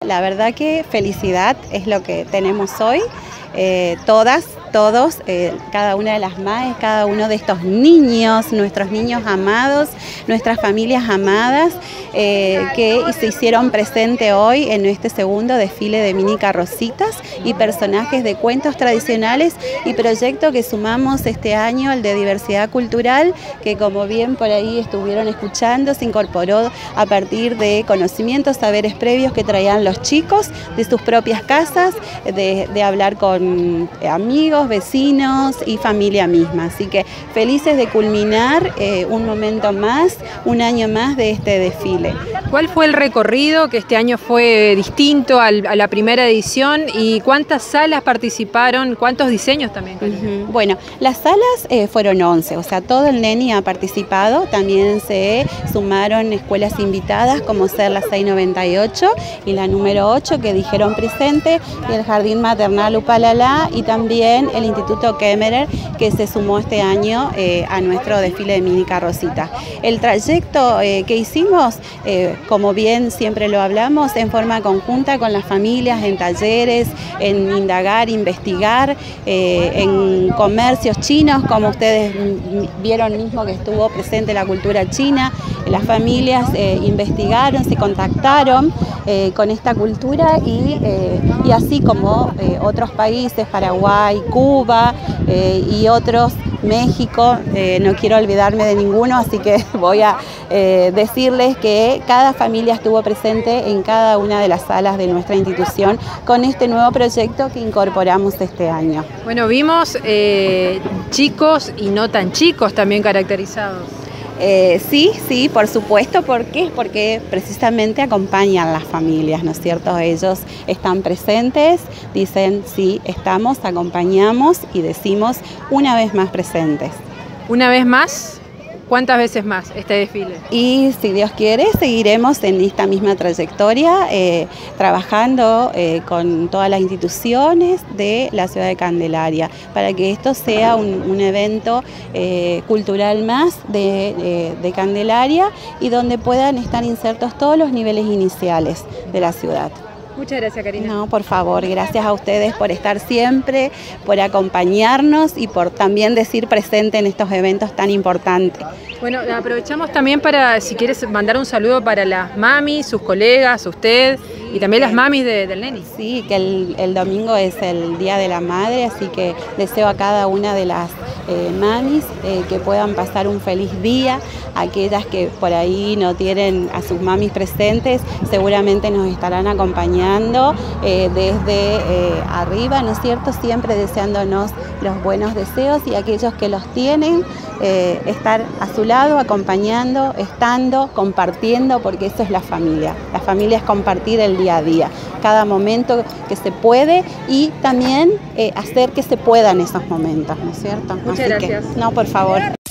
La verdad que felicidad es lo que tenemos hoy, todas, todos, cada una de las madres, cada uno de estos niños, nuestros niños amados, nuestras familias amadas, que se hicieron presente hoy en este segundo desfile de mini carrocitas y personajes de cuentos tradicionales y proyecto que sumamos este año, el de diversidad cultural, que como bien por ahí estuvieron escuchando, se incorporó a partir de conocimientos, saberes previos que traían los chicos de sus propias casas, de hablar con amigos, vecinos y familia misma. Así que felices de culminar un momento más, un año más de este desfile. ¿Cuál fue el recorrido que este año fue distinto a la primera edición y cuántas salas participaron, cuántos diseños también? Bueno, las salas fueron 11, o sea, todo el NENI ha participado, también se sumaron escuelas invitadas como ser la 698 y la número 8 que dijeron presente, y el Jardín Maternal Upalalá y también el Instituto Kemmerer que se sumó este año a nuestro desfile de mini carrocita. El trayecto que hicimos, como bien siempre lo hablamos, en forma conjunta con las familias, en talleres, en indagar, investigar, en comercios chinos, como ustedes vieron mismo que estuvo presente la cultura china. Las familias investigaron, se contactaron con esta cultura y así como otros países, Paraguay, Cuba y otros, México, no quiero olvidarme de ninguno, así que voy a decirles que cada familia estuvo presente en cada una de las salas de nuestra institución con este nuevo proyecto que incorporamos este año. Bueno, vimos chicos y no tan chicos también caracterizados. Sí, por supuesto. ¿Por qué? Porque precisamente acompañan las familias, ¿no es cierto? Ellos están presentes, dicen sí, estamos, acompañamos y decimos una vez más presentes. ¿Una vez más? ¿Cuántas veces más este desfile? Y si Dios quiere, seguiremos en esta misma trayectoria, trabajando con todas las instituciones de la ciudad de Candelaria, para que esto sea un evento cultural más de Candelaria y donde puedan estar insertos todos los niveles iniciales de la ciudad. Muchas gracias, Karina. No, por favor, gracias a ustedes por estar siempre, por acompañarnos y por también decir presente en estos eventos tan importantes. Bueno, aprovechamos también para, si quieres, mandar un saludo para las mamis, sus colegas, usted y también las mamis del NENI. Sí, que el domingo es el Día de la Madre, así que deseo a cada una de las mamis que puedan pasar un feliz día. Aquellas que por ahí no tienen a sus mamis presentes, seguramente nos estarán acompañando desde arriba, ¿no es cierto? Siempre deseándonos los buenos deseos, y aquellos que los tienen, estar a su lado, acompañando, estando, compartiendo, porque eso es la familia. La familia es compartir el día a día, cada momento que se puede y también hacer que se puedan esos momentos, ¿no es cierto? Muchas gracias. No, por favor.